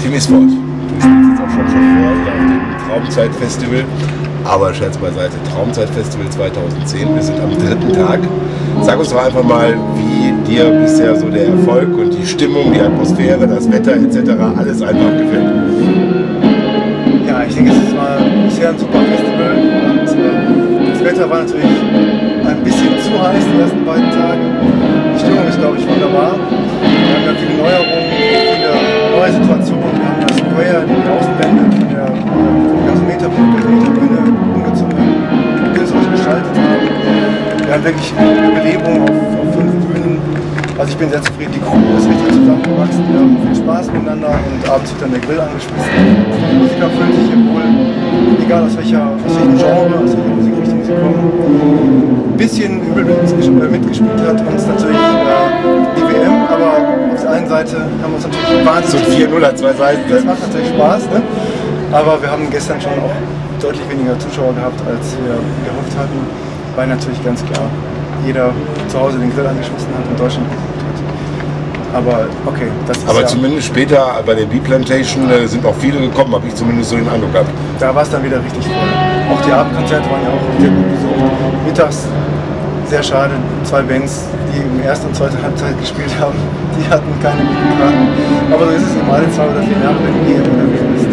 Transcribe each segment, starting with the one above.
Timisfort. Du spielst jetzt auch schon vor hier auf dem Traumzeit-Festival. Aber Scherz beiseite, Traumzeit-Festival 2010, wir sind am 3. Tag. Sag uns doch einfach mal, wie dir bisher so der Erfolg und die Stimmung, die Atmosphäre, das Wetter etc. alles einfach gefällt. Ja, ich denke, es war bisher ein super Festival und das Wetter war natürlich ein bisschen zu heiß die ersten beiden Tage. Die Stimmung ist, glaube ich, wunderbar. Wir haben ja viele Neuerungen, viele neue Situationen. Wir haben das Square, die Außenwände von der Gasometerbühne künstlerisch gestaltet haben. Wir haben wirklich Belebung auf 5 Bühnen. Also ich bin sehr zufrieden, die Crew ist richtig zusammengewachsen. Wir haben viel Spaß miteinander und abends wird dann der Grill angeschmissen. Die Musiker fühlen sich hier wohl, egal aus welchem Genre, aus welcher Musikrichtung sie kommen. Ein bisschen übel mitgespielt hat uns natürlich die WM, aber auf der einen Seite haben wir uns natürlich wahnsinnig... So 4-0 an 2 Seiten. Das macht natürlich Spaß, ne? Aber wir haben gestern schon auch deutlich weniger Zuschauer gehabt, als wir gehofft hatten, weil natürlich ganz klar jeder zu Hause den Grill angeschmissen hat und Deutschland geguckt hat. Aber okay, das ist aber ja, zumindest später bei der B-Plantation sind auch viele gekommen, habe ich zumindest so den Eindruck gehabt. Da war es dann wieder richtig voll. Auch die Abendkonzerte waren ja auch sehr gut besucht. Mittags sehr schade, 2 Bands, die im ersten und zweiten Halbzeit gespielt haben, die hatten keine guten Karten. Aber so ist es eben alle 2 oder 4 Jahre, wenn die unterwegs ist.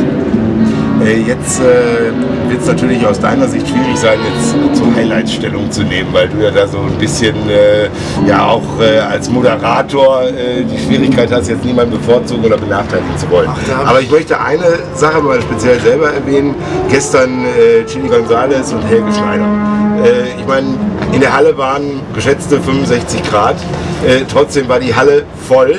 Jetzt wird es natürlich aus deiner Sicht schwierig sein, jetzt zur Highlight-Stellung zu nehmen, weil du ja da so ein bisschen ja auch als Moderator die Schwierigkeit hast, jetzt niemanden bevorzugen oder benachteiligen zu wollen. Aber ich möchte eine Sache mal speziell selber erwähnen. Gestern Chili González und Helge Schneider. Ich meine, in der Halle waren geschätzte 65 Grad, trotzdem war die Halle voll.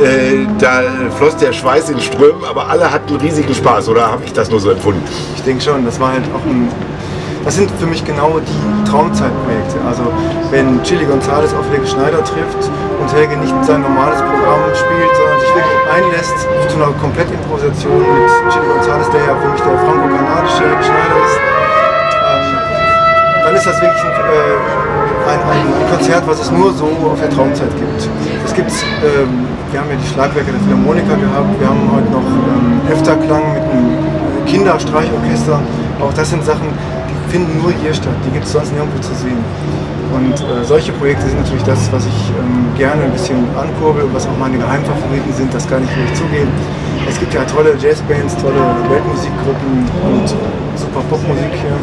Da floss der Schweiß in Strömen, aber alle hatten riesigen Spaß, oder habe ich das nur so empfunden? Ich denke schon, das war halt auch das sind für mich genau die Traumzeitprojekte. Also wenn Chili González auf Helge Schneider trifft und Helge nicht sein normales Programm spielt, sondern sich wirklich einlässt zu einer Komplettimprovisation mit Chili González, der ja für mich der franco-kanadische Helge Schneider ist, dann ist das wirklich ein Konzert, was es nur so auf der Traumzeit gibt. Es gibt, wir haben ja die Schlagwerke der Philharmoniker gehabt, wir haben heute noch Efterklang mit einem Kinderstreichorchester. Auch das sind Sachen, die finden nur hier statt, die gibt es sonst nirgendwo zu sehen. Und solche Projekte sind natürlich das, was ich gerne ein bisschen ankurbel und was auch meine Geheimfavoriten sind, das kann ich wirklich zugeben. Es gibt ja tolle Jazzbands, tolle Weltmusikgruppen und super Popmusik hier.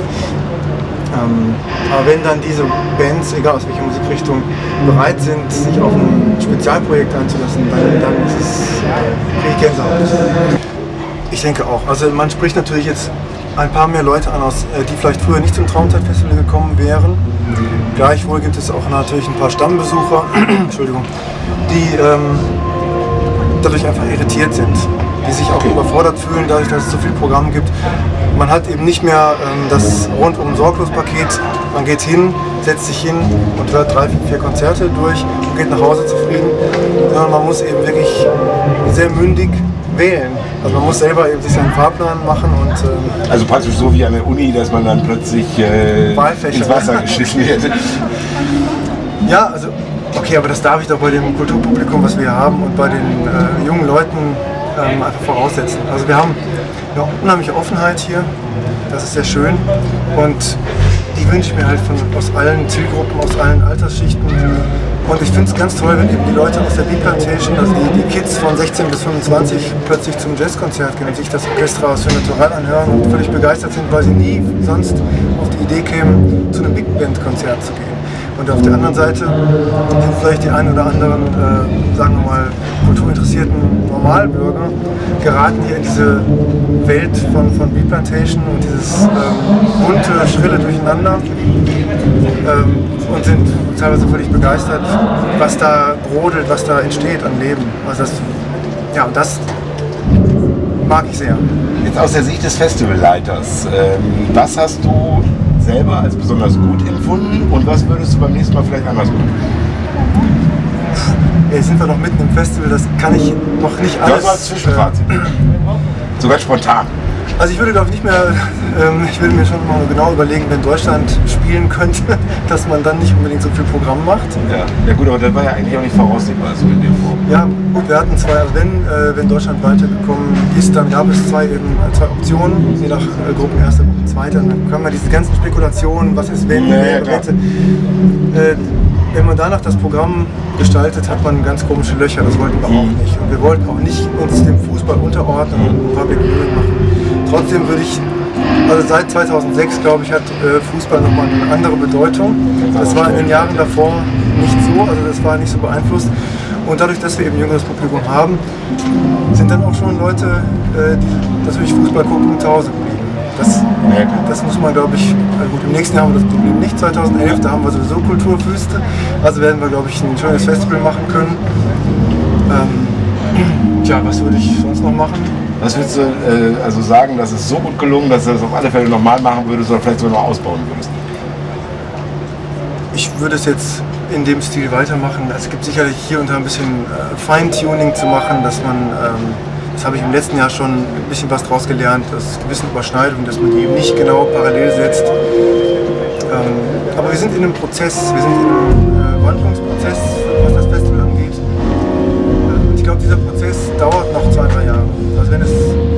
Aber wenn dann diese Bands, egal aus welcher Musikrichtung, bereit sind, sich auf ein Spezialprojekt einzulassen, dann ist es Gänsehaut. Ich denke auch. Also man spricht natürlich jetzt ein paar mehr Leute an, die vielleicht früher nicht zum Traumzeitfestival gekommen wären. Gleichwohl gibt es auch natürlich ein paar Stammbesucher, Entschuldigung, die dadurch einfach irritiert sind, die sich auch überfordert fühlen, dadurch, dass es so viel Programm gibt. Man hat eben nicht mehr das rundum Sorglos-Paket. Man geht hin, setzt sich hin und hört 3, 4 Konzerte durch und geht nach Hause zufrieden. Sondern man muss eben wirklich sehr mündig wählen. Also man muss selber eben sich seinen Fahrplan machen und also praktisch so wie an der Uni, dass man dann plötzlich ins Wasser geschissen wird. Ja, also okay, aber das darf ich doch bei dem Kulturpublikum, was wir hier haben, und bei den jungen Leuten einfach voraussetzen. Also wir haben eine unheimliche Offenheit hier, das ist sehr schön und die wünsche ich mir halt aus allen Zielgruppen, aus allen Altersschichten. Und ich finde es ganz toll, wenn eben die Leute aus der B-Plantation, also die Kids von 16 bis 25 plötzlich zum Jazzkonzert gehen und sich das Orchester aus Natural anhören und völlig begeistert sind, weil sie nie sonst auf die Idee kämen, zu einem Big-Band-Konzert zu gehen. Und auf der anderen Seite sind vielleicht die einen oder anderen, sagen wir mal, kulturinteressierten Normalbürger geraten hier in diese Welt von B-Plantation und dieses bunte, schrille Durcheinander und sind teilweise völlig begeistert, was da brodelt, was da entsteht an Leben. Also das mag ich sehr. Jetzt aus der Sicht des Festivalleiters, was hast du selber als besonders gut empfunden und was würdest du beim nächsten Mal vielleicht anders machen? Jetzt sind wir noch mitten im Festival, das kann ich noch nicht alles... Das war das Zwischenfazit. Sogar spontan. Also ich würde glaube ich nicht mehr, ich würde mir schon mal genau überlegen, wenn Deutschland spielen könnte, dass man dann nicht unbedingt so viel Programm macht. Ja gut, aber das war ja eigentlich auch nicht voraussehbar, so in der Form. Ja, Gut, wir hatten zwei, also wenn Deutschland weitergekommen ist, dann gab es zwei Optionen, je nach Gruppen, erste, Gruppen, zweite. Dann kann man diese ganzen Spekulationen, was ist wenn, hätte. Wenn man danach das Programm gestaltet, hat man ganz komische Löcher, das wollten wir auch nicht. Und wir wollten auch nicht uns dem Fußball unterordnen und Public Viewing machen. Trotzdem würde ich, also seit 2006, glaube ich, hat Fußball nochmal eine andere Bedeutung. Das war in den Jahren davor nicht so, also das war nicht so beeinflusst. Und dadurch, dass wir eben jüngeres Publikum haben, sind dann auch schon Leute, die natürlich Fußball gucken, zu Hause geblieben. Das muss man, glaube ich, gut, im nächsten Jahr haben wir das Problem nicht, 2011, da haben wir sowieso Kulturwüste, also werden wir, glaube ich, ein schönes Festival machen können. Tja, was würde ich sonst noch machen? Was würdest du also sagen, dass es so gut gelungen, dass du das auf alle Fälle nochmal machen würdest oder vielleicht sogar noch ausbauen würdest? Ich würde es jetzt in dem Stil weitermachen. Es gibt sicherlich hier und da ein bisschen Feintuning zu machen, dass man, das habe ich im letzten Jahr schon ein bisschen was draus gelernt, dass gewissen Überschneidungen, dass man die eben nicht genau parallel setzt. Aber wir sind in einem Prozess, wir sind in einem Wandlungsprozess, was das Festival angeht. Und ich glaube, dieser Prozess dauert noch 2-3 Jahre. Also wenn es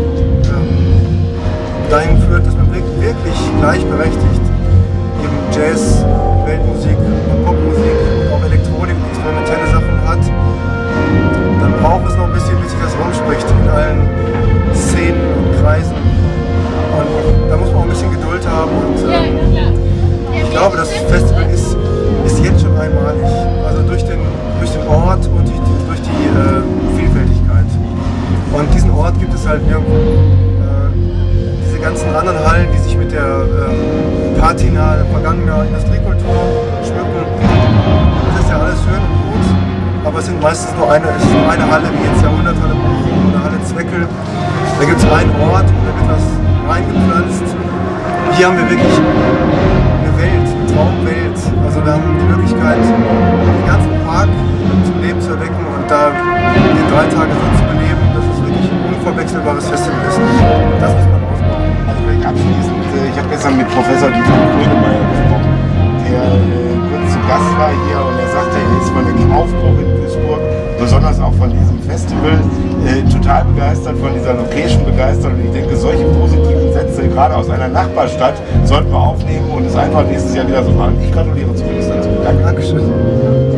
dahin führt, dass man wirklich gleichberechtigt eben Jazz, Weltmusik und Popmusik und auch Elektronik und experimentelle Sachen hat, dann braucht es noch ein bisschen, bis sich das rumspricht in allen Szenen und Kreisen. Und da muss man auch ein bisschen Geduld haben. Und ich glaube, das Festival ist jetzt schon einmalig. Also durch den Ort und durch die Vielfältigkeit. Und diesen Ort gibt es halt nirgendwo. Diese ganzen anderen Hallen, die sich mit der Patina vergangener Industriekultur schmücken, das ist ja alles schön und gut, aber es sind meistens nur eine Halle, wie jetzt Jahrhunderthalle Bochum oder Halle Zweckel. Da gibt es einen Ort und da wird was reingepflanzt. Hier haben wir wirklich eine Welt, eine Traumwelt. Also wir haben die Möglichkeit, den ganzen Park zum Leben zu erwecken und da die 3 Tage so zu beleben, dass es wirklich ein unverwechselbares Festival ist. Das muss man ausbauen. Also vielleicht abschließend, ich habe gestern mit Professor Dieter Grönemeyer gesprochen, der kurz zu Gast war hier und er sagte, er ist von dem Aufbruch in Duisburg, besonders auch von diesem Festival, total begeistert, von dieser Location begeistert, und ich denke, solche positiven Sätze, gerade aus einer Nachbarstadt, sollten wir aufnehmen und es einfach nächstes Jahr wieder so machen. Ich gratuliere zumindest dazu. Danke. Dankeschön.